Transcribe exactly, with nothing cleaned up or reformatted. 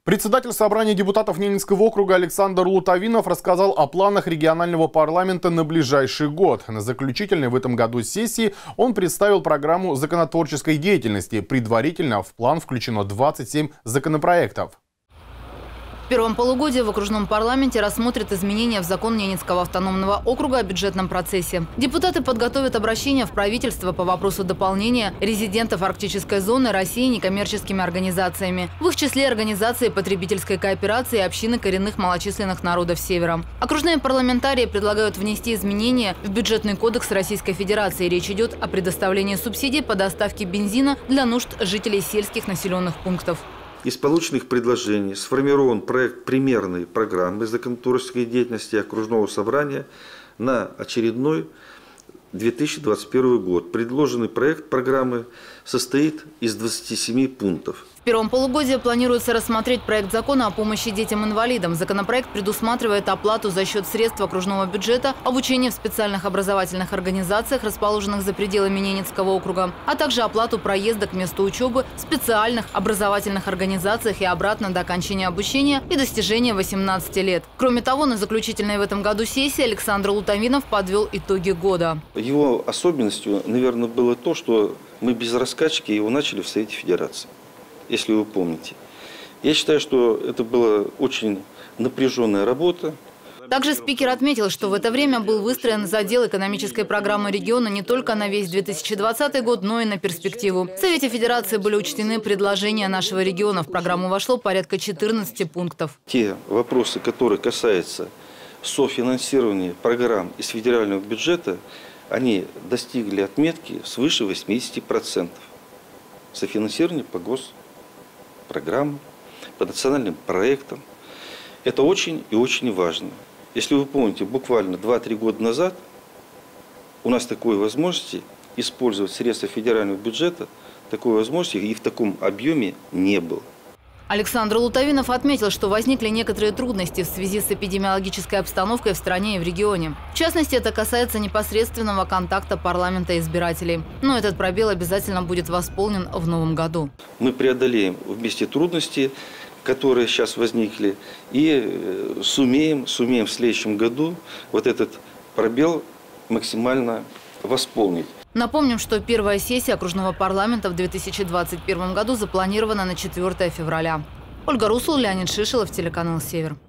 Председатель собрания депутатов Ненецкого округа Александр Лутовинов рассказал о планах регионального парламента на ближайший год. На заключительной в этом году сессии он представил программу законотворческой деятельности. Предварительно в план включено двадцать семь законопроектов. В первом полугодии в окружном парламенте рассмотрят изменения в закон Ненецкого автономного округа о бюджетном процессе. Депутаты подготовят обращение в правительство по вопросу дополнения резидентов арктической зоны России некоммерческими организациями. В их числе организации потребительской кооперации и общины коренных малочисленных народов Севера. Окружные парламентарии предлагают внести изменения в бюджетный кодекс Российской Федерации. Речь идет о предоставлении субсидий по доставке бензина для нужд жителей сельских населенных пунктов. Из полученных предложений сформирован проект примерной программы законотворческой деятельности окружного собрания на очередной две тысячи двадцать первый год. Предложенный проект программы состоит из двадцати семи пунктов. В первом полугодии планируется рассмотреть проект закона о помощи детям-инвалидам. Законопроект предусматривает оплату за счет средств окружного бюджета, обучение в специальных образовательных организациях, расположенных за пределами Ненецкого округа, а также оплату проезда к месту учебы в специальных образовательных организациях и обратно до окончания обучения и достижения восемнадцати лет. Кроме того, на заключительной в этом году сессии Александр Лутовинов подвел итоги года. Его особенностью, наверное, было то, что мы без раскачки его начали в Совете Федерации. Если вы помните. Я считаю, что это была очень напряженная работа. Также спикер отметил, что в это время был выстроен задел экономической программы региона не только на весь две тысячи двадцатый год, но и на перспективу. В Совете Федерации были учтены предложения нашего региона. В программу вошло порядка четырнадцати пунктов. Те вопросы, которые касаются софинансирования программ из федерального бюджета, они достигли отметки свыше восьмидесяти процентов. Софинансирование по госпрограммам, по национальным проектам. Это очень и очень важно. Если вы помните, буквально два-три года назад у нас такой возможности использовать средства федерального бюджета, такой возможности и в таком объеме не было. Александр Лутовинов отметил, что возникли некоторые трудности в связи с эпидемиологической обстановкой в стране и в регионе. В частности, это касается непосредственного контакта парламента и избирателей. Но этот пробел обязательно будет восполнен в новом году. Мы преодолеем вместе трудности, которые сейчас возникли, и сумеем, сумеем в следующем году вот этот пробел максимально восполнить. Напомним, что первая сессия окружного парламента в две тысячи двадцать первом году запланирована на четвёртое февраля. Ольга Русул, Леонид Шишелов, телеканал «Север».